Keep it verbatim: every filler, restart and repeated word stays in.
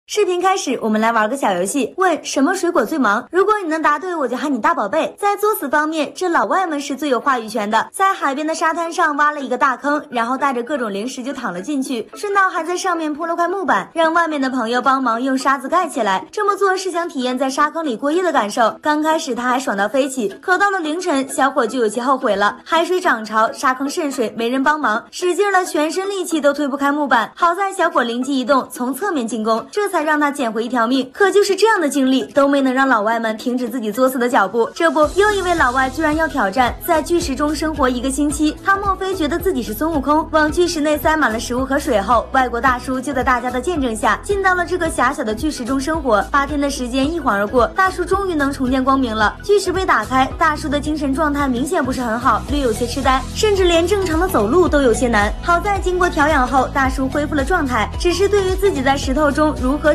视频开始，我们来玩个小游戏，问什么水果最忙？如果你能答对，我就喊你大宝贝。在作死方面，这老外们是最有话语权的。在海边的沙滩上挖了一个大坑，然后带着各种零食就躺了进去，顺道还在上面铺了块木板，让外面的朋友帮忙用沙子盖起来。这么做是想体验在沙坑里过夜的感受。刚开始他还爽到飞起，可到了凌晨，小伙就有些后悔了。海水涨潮，沙坑渗水，没人帮忙，使劲了全身力气都推不开木板。好在小伙灵机一动，从侧面进攻，这才让他捡回一条命。可就是这样的经历都没能让老外们停止自己作死的脚步。这不，又一位老外居然要挑战在巨石中生活一个星期。他莫非觉得自己是孙悟空？往巨石内塞满了食物和水后，外国大叔就在大家的见证下进到了这个狭小的巨石中生活。八天的时间一晃而过，大叔终于能重见光明了。巨石被打开，大叔的精神状态明显不是很好，略有些痴呆，甚至连正常的走路都有些难。好在经过调养后，大叔恢复了状态，只是对于自己在石头中如何